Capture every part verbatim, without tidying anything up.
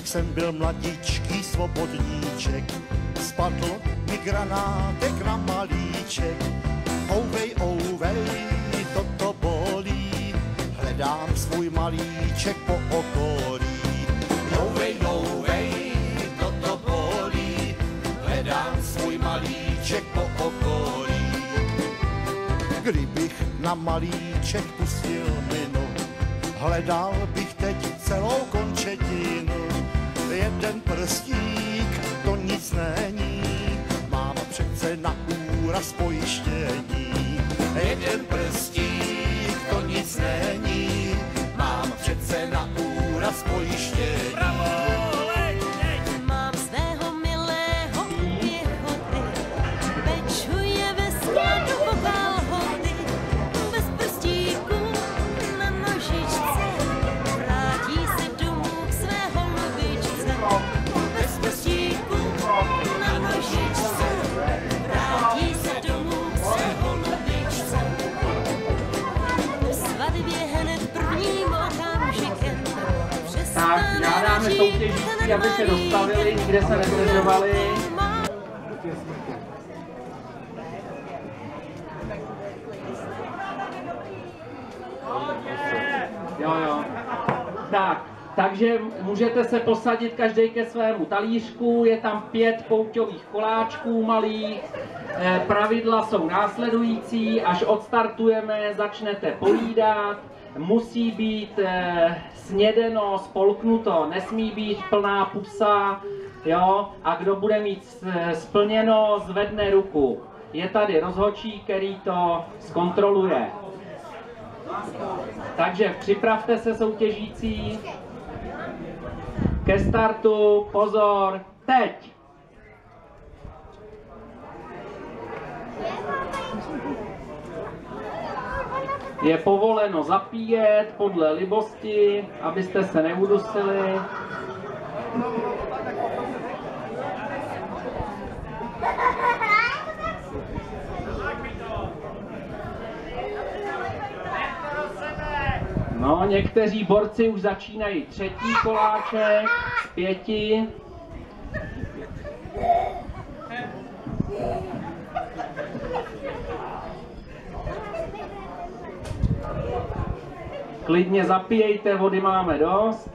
jsem byl mladíčký svobodníček, spadl mi granátek na malíček. Ouvej, ouvej, toto bolí, hledám svůj malíček po okolí. Ouvej, ouvej, toto bolí, hledám svůj malíček po okolí. Kdybych na malíček pustil minu, hledal bych teď celou končetinu. Jeden prstík, to nic není, mám přece na úraz pojištění. Jeden prstík, to nic není, mám přece na úraz pojištění. Mám svého milého u pěchoty, pečuje ve skladu po kalhoty, bez prstíku na nožičce, vrátí se domů k své holubičce. Bez prstíku na nožičce, vrátí se domů k své holubičce. V svatbě hned prvním okamžikem Tak, žádáme soutěžící, aby se dostavili, nikde se nezdržovali. Jo, jo. Tak, takže můžete se posadit každý ke svému talířku, je tam pět pouťových koláčků malých. Eh, pravidla jsou následující, až odstartujeme, začnete pojídat. Musí být eh, snědeno, spolknuto, nesmí být plná pusa, jo, a kdo bude mít splněno, zvedne ruku. Je tady rozhodčí, který to zkontroluje. Takže připravte se soutěžící. Ke startu, pozor, teď! Je povoleno zapíjet podle libosti, abyste se neudusili. No, někteří borci už začínají třetí koláček z pěti. Klidně zapijejte, vody máme dost.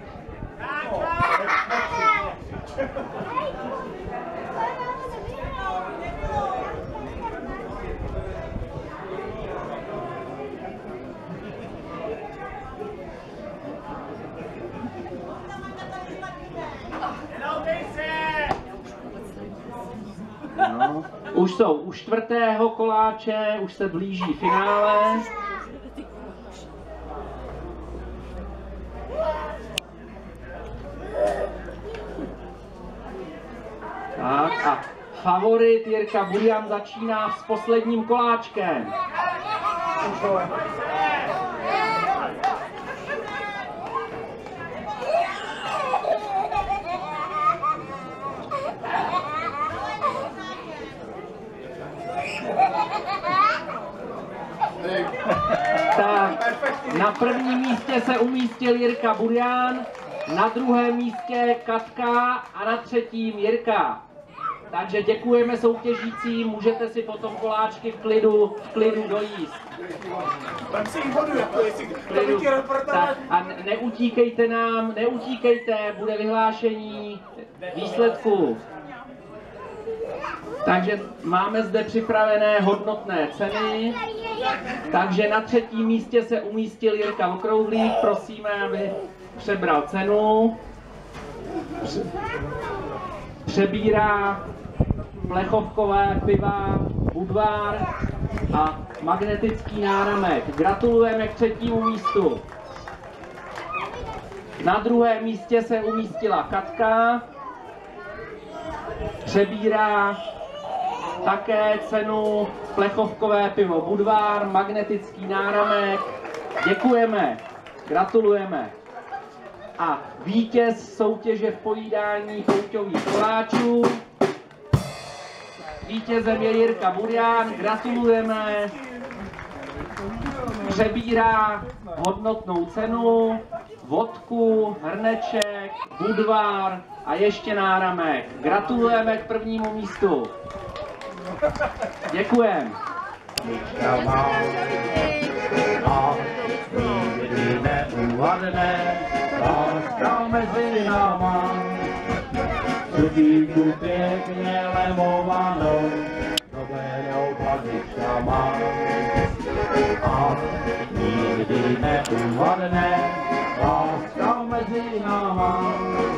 No. Už jsou u čtvrtého koláče, už se blíží finále. Tak a favorit Jirka Burian začíná s posledním koláčkem. Tak, na prvním místě se umístil Jirka Burian, na druhém místě Katka a na třetím Jirka. Takže děkujeme soutěžícím, můžete si potom koláčky v klidu, v klidu dojíst. Klidu. Tak, a neutíkejte nám, neutíkejte, bude vyhlášení výsledků. Takže máme zde připravené hodnotné ceny. Takže na třetím místě se umístil Jirka Okrouhlík, prosíme, aby přebral cenu. Přebírá plechovkové piva Budvar a magnetický náramek. Gratulujeme k třetímu místu. Na druhém místě se umístila Katka. Přebírá také cenu plechovkové pivo Budvar, magnetický náramek. Děkujeme, gratulujeme. A vítěz soutěže v pojídání pouťových koláčů. Vítězem je Jirka Burian, gratulujeme. přebírá hodnotnou cenu, vodku, hrneček, budvar a ještě náramek. Gratulujeme k prvnímu místu. Děkujeme. A nikdy neuvadne, láska mezi náma. Sudíku pěkně lemovanou, dobenou pazičkama. A nikdy neuvadne, láska mezi náma.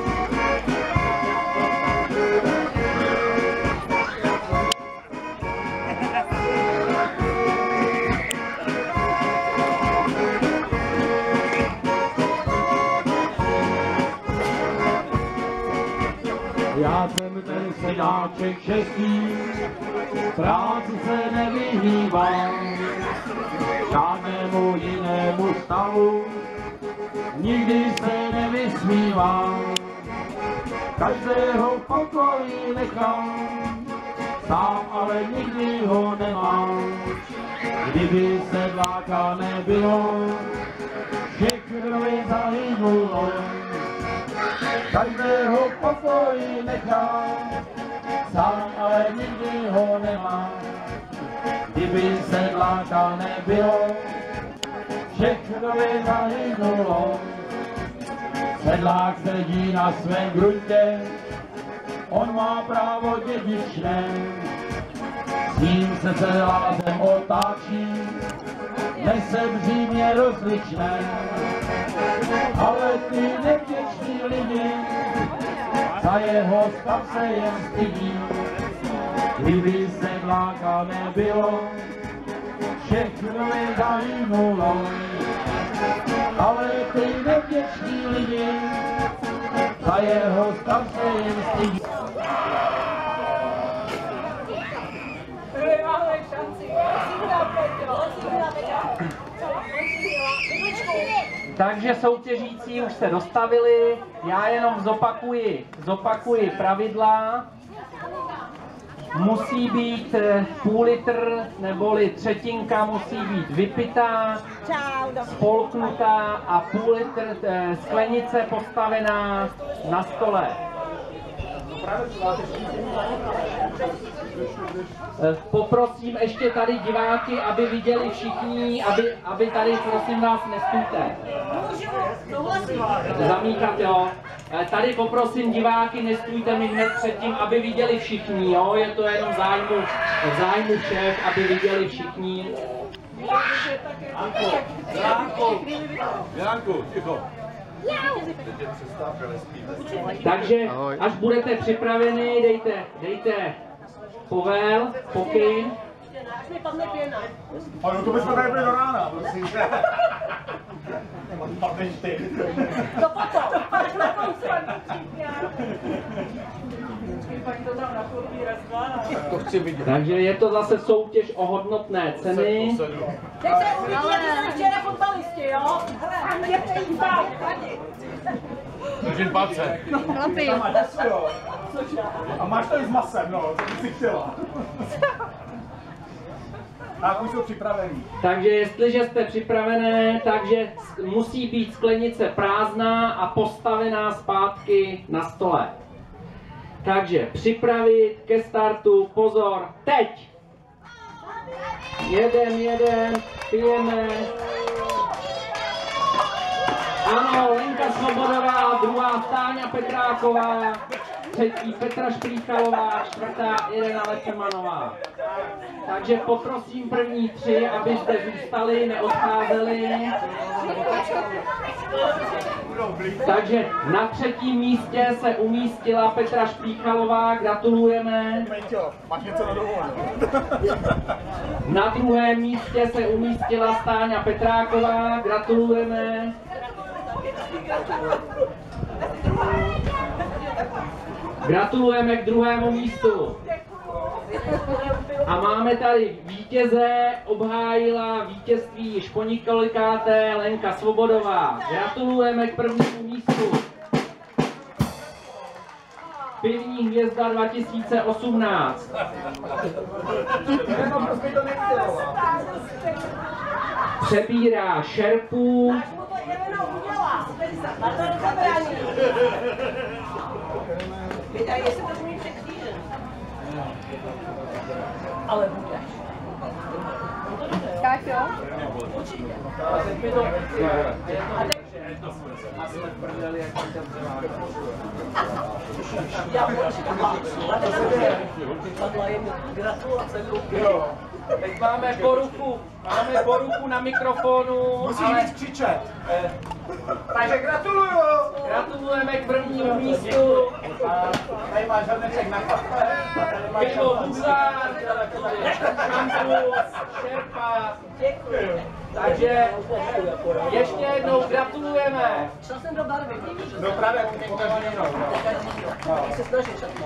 Já jsem ten sedáček český, práci se nevyhýbám, žádnému jinému stavu, nikdy se nevysmívám. Každého v pokoji nechám, sám ale nikdy ho nemám. Kdyby sedláka nebylo, všechno by zahynulo. Každého v pokoji nechám, sám ale nikdy ho nemám. Kdyby sedláka nebylo, všechno by zahynulo. Sedlák sedí na svém gruntě, on má právo dědičné. S ním se celá zem otáčí, nese břímě rozličné. Ale ty nevděční lidi, za jeho stav se jen stydí. Kdyby sedláka nebylo, všechno by zahynulo. Ale ty nevděční lidi, za jeho stav se jen stydí. Takže soutěžící už se dostavili, já jenom zopakuji, zopakuji pravidla. Musí být půl litr neboli třetinka musí být vypitá, spolknutá a půl litr sklenice postavená na stole. Poprosím ještě tady diváky, aby viděli všichni, aby, aby tady prosím vás nestůjte. Zamíkat, jo. Tady poprosím diváky, nestůjte mi hned předtím, aby viděli všichni, jo. Je to jenom zájmu, zájmu všech, aby viděli všichni. Janku, Janku, ticho. Takže až budete připraveni, dejte, dejte povel, pokyn. Ale to bychom tady byli do rána, prosím. Padneš ty. To potom, až na konci. Takže je to zase soutěž o hodnotné ceny. Teď se uvidí, jak jsme včera fotbalisti, jo? Hele, je to jít bál. Držím palce. Chlapi. A máš to i s masem, no, co bys si chtěla. Tak už jsou připravení. Takže jestliže jste připravené, takže musí být sklenice prázdná a postavená zpátky na stole. Takže připravit ke startu, pozor, teď! Jedem, jedem, pijeme. Ano, Lenka Svobodová, druhá Táňa Petráková, třetí Petra Šplíchalová, čtvrtá Irena Lepemanová. Takže poprosím první tři, abyste zůstali, neodcházeli. Takže na třetím místě se umístila Petra Šplíchalová, gratulujeme. Máš něco na dovolenou. Na druhém místě se umístila Táňa Petráková, gratulujeme. Gratulujeme k druhému místu. A máme tady vítěze, obhájila vítězství již po několikáté Lenka Svobodová. Gratulujeme k prvnímu místu. Pivní hvězda dva tisíce osmnáct. přebírá šerpu. Až mu to Jelena udělá, tady se na to nezabrání. Víte, jestli to umí překřížen. Ale budeš. Káťo? Určitě. Já určitě mám. A teď padla jen gratulace. Teď máme poruchu, máme poruchu na mikrofonu, Musíš ale víc křičet. Takže gratuluju. gratulujeme k prvnímu místu. Tady máš hrneček na kafe. Pivo Buzár, Šampus, Šerpa. Děkuji. Takže ještě jednou gratulujeme. Šel jsem do barvy. No právě, pokaždé jinou. Tak se snaží čas.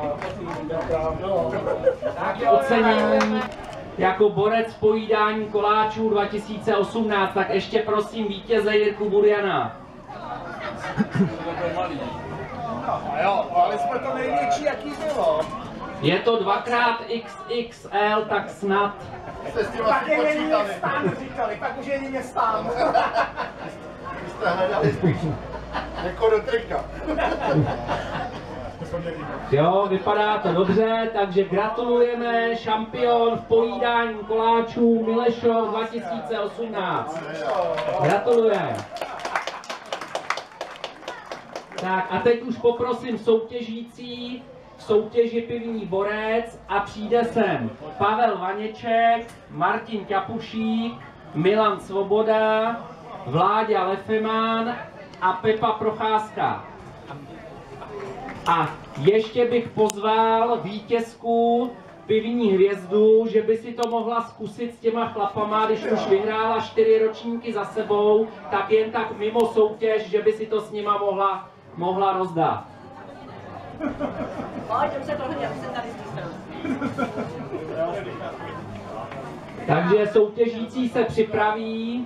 Takže ocenění jako borec v pojídání koláčů dva tisíce osmnáct, tak ještě prosím vítěze Jirku Burjana. No jo, ale jsme to největší, jaký bylo. Je to dvakrát X X L, tak snad. Tak je není stán, říkali, tak už je není stán. Jste hledali spíš jako do trika. Jo, vypadá to dobře, takže gratulujeme, šampion v pojídání koláčů Milešov dva tisíce osmnáct. Gratulujeme. Tak a teď už poprosím soutěžící v soutěži Pivní borec a přijde sem Pavel Vaněček, Martin Kapušík, Milan Svoboda, Vláďa Lefeman a Pepa Procházka. A ještě bych pozval vítězku Pivní hvězdu, že by si to mohla zkusit s těma chlapama, když už vyhrála čtyři ročníky za sebou, tak jen tak mimo soutěž, že by si to s nima mohla, mohla rozdat. Pojď, se prohodí, aby se tady zůstal. Takže soutěžící se připraví.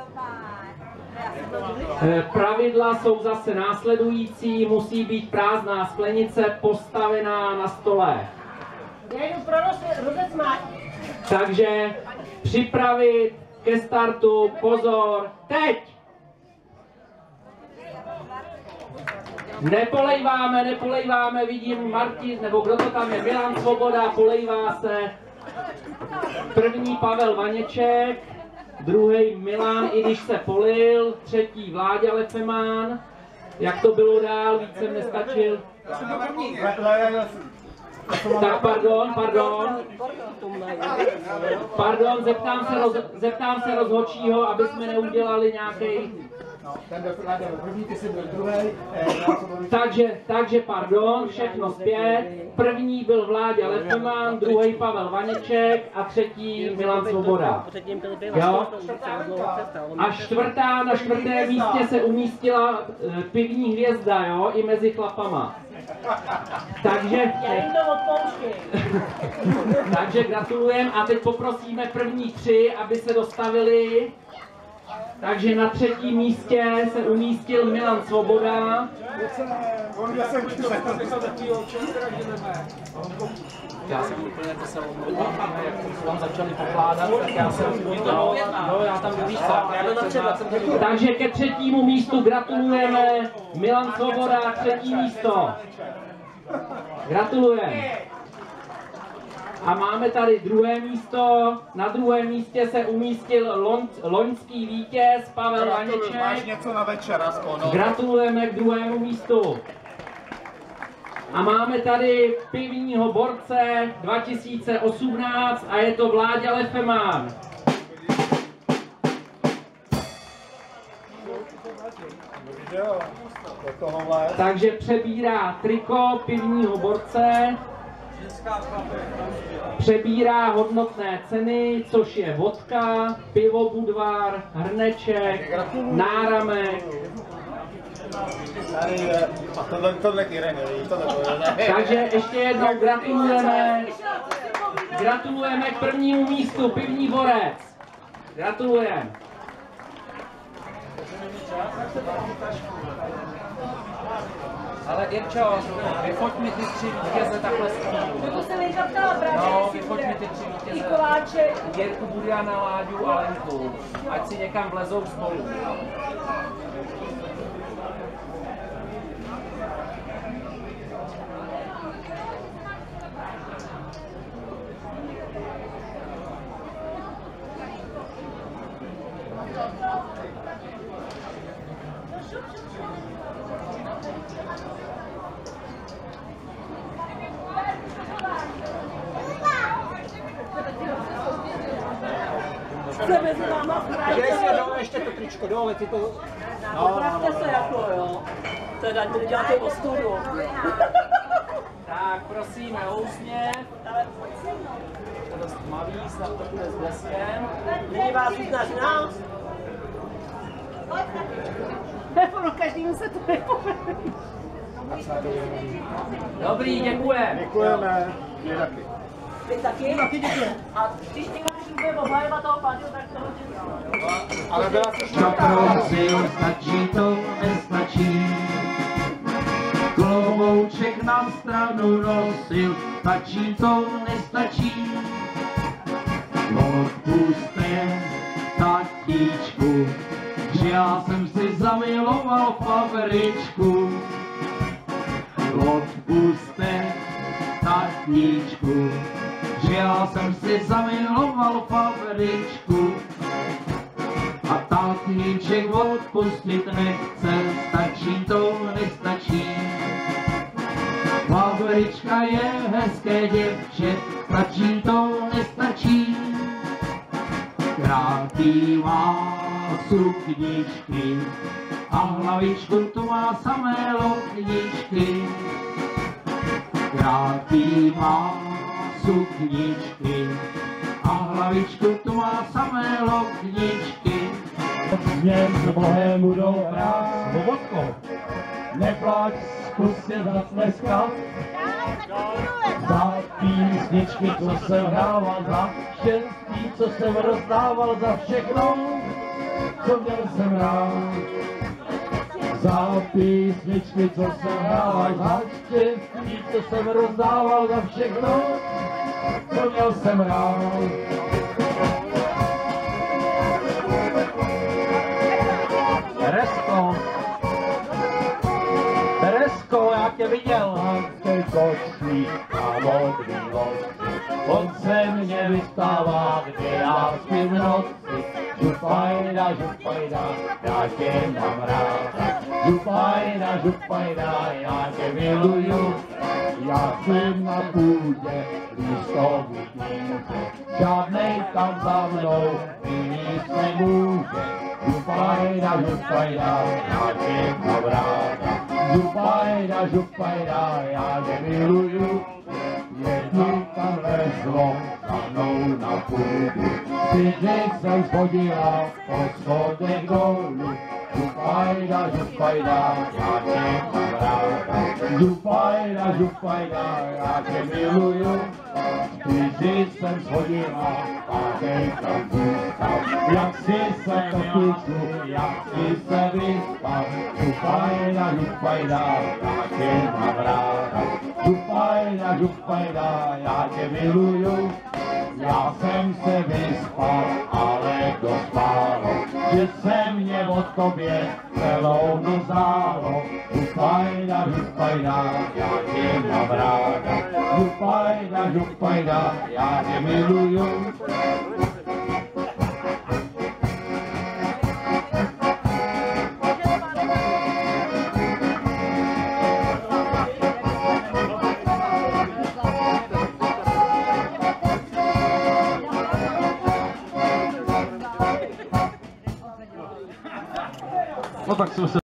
Pravidla jsou zase následující, musí být prázdná sklenice postavená na stole. Já jdu pro rozec máš. Takže připravit ke startu, pozor, teď! Nepolejváme, nepolejváme, vidím Martin, nebo kdo to tam je, Milan Svoboda, polejvá se. První Pavel Vaněček, druhý Milan, i když se polil, třetí Vláďa Lefeman. Jak to bylo dál, víc jsem nestačil. Tak pardon, pardon. Pardon, zeptám se, roz, zeptám se rozhodčího, aby jsme neudělali nějaký. Ten byl první, ty jsi byl druhý. Takže, takže pardon, všechno zpět. První byl Vláďa Lefeman, druhý Pavel Vaněček a třetí Milan Svoboda. Jo? A čtvrtá, na čtvrté místě se umístila Pivní hvězda, jo, i mezi chlapama. Takže, Já jim to odpouštěj. takže gratulujeme a teď poprosíme první tři, aby se dostavili. Takže na třetím místě se umístil Milan Svoboda. Já jsem úplně to se omlouvám, jak jsme tam začali pokládat, tak já jsem no, no, já tam víš co. Takže ke třetímu místu gratulujeme Milan Svoboda, třetí místo. Gratulujeme. A máme tady druhé místo. Na druhém místě se umístil loň, loňský vítěz Pavel Vaněček. Máš něco na večer, aspoň, no. Gratulujeme k druhému místu. A máme tady pivního borce dva tisíce osmnáct a je to Vláďa Lefeman. Takže přebírá triko pivního borce. Přebírá hodnotné ceny, což je vodka, pivo Budvar, hrneček, náramek. Takže ještě jednou gratulujeme. Gratulujeme k prvnímu místu, pivní borec. Gratulujeme. Ale Jirčo, vyfoť mi ty tři vítěze takhle z týmu. To se Lenka ptala právě, No, jestli vyfoť bude. mi ty tři I vítěze. Koláček. Jirku, Buriana, Láďu a Lenku. Ať si někam vlezou spolu. Se mezi váma Že si dole ještě to tričko dole, ty to... Opravte se jako, jo. Teda děláte ostudu. Tak, prosím, housně. To dost malý, snad to bude s bleskem. Nyní vás víc než nás. Ono každému se to nepovede. Dobrý, děkujem. Děkujeme. Mě taky. Ty taky? Taky děkuji. A když někdo bude obhajovat toho pádu, tak toho dělá. Ale byla to Zaprosil, stačí to, nestačí. Klobouček na stranu nosil, stačí to, nestačí. Odpuste, tatíčku, že já jsem si zamiloval fabričku. Odpuste, tatíčku, že já jsem si zamiloval fabričku. A tatíček odpustit nechce, stačí to, nestačí. Fabrička je hezké děvče, stačí to, nestačí. Krátý má sukničky a hlavičku tu má samé lokničky. Krátý má sukničky a hlavičku tu má samé lokničky. Změn s Bohem budou hrát svobodkou. Nepláč, zkus se zas dneska. Za písničky, co jsem hrával, za štěstí, co jsem rozdával, za všechno, co měl jsem rád. Za písničky, co jsem hrával, za štěstí, co jsem rozdával, za všechno, co měl jsem rád. Teresko, Teresko, já tě viděl, ty kočí a modrý oči. On se mě vystává, kde já spím v noci. Župajda, župajda, já tě mám rád. Župajda, župajda, já tě miluju. Já jsem na půdě listový dítě. Žádnej tam za mnou vyníst nemůže. Župajda, župajda, já tě mám rád. Župajda, župajda, já tě miluju. Jednou tam lezlo za mnou na půdu. Vždyť jsem schodila po schodech dolů. Župajda, župajda, já tě mám ráda. Župajda, župajda, já tě miluju. Vždyť jsem schodila a teď tam zůstal. Jak si se totiču, jak si se vyspal. Župajda, župajda, já tě mám ráda. Župajda, župajda, já tě miluju. Já jsem se vyspal, ale dospálo, že se mě od tobě celou noc zdálo. Župajda, župajda, já tě mám ráda. Župajda, župajda, já tě miluju. No tak jsem se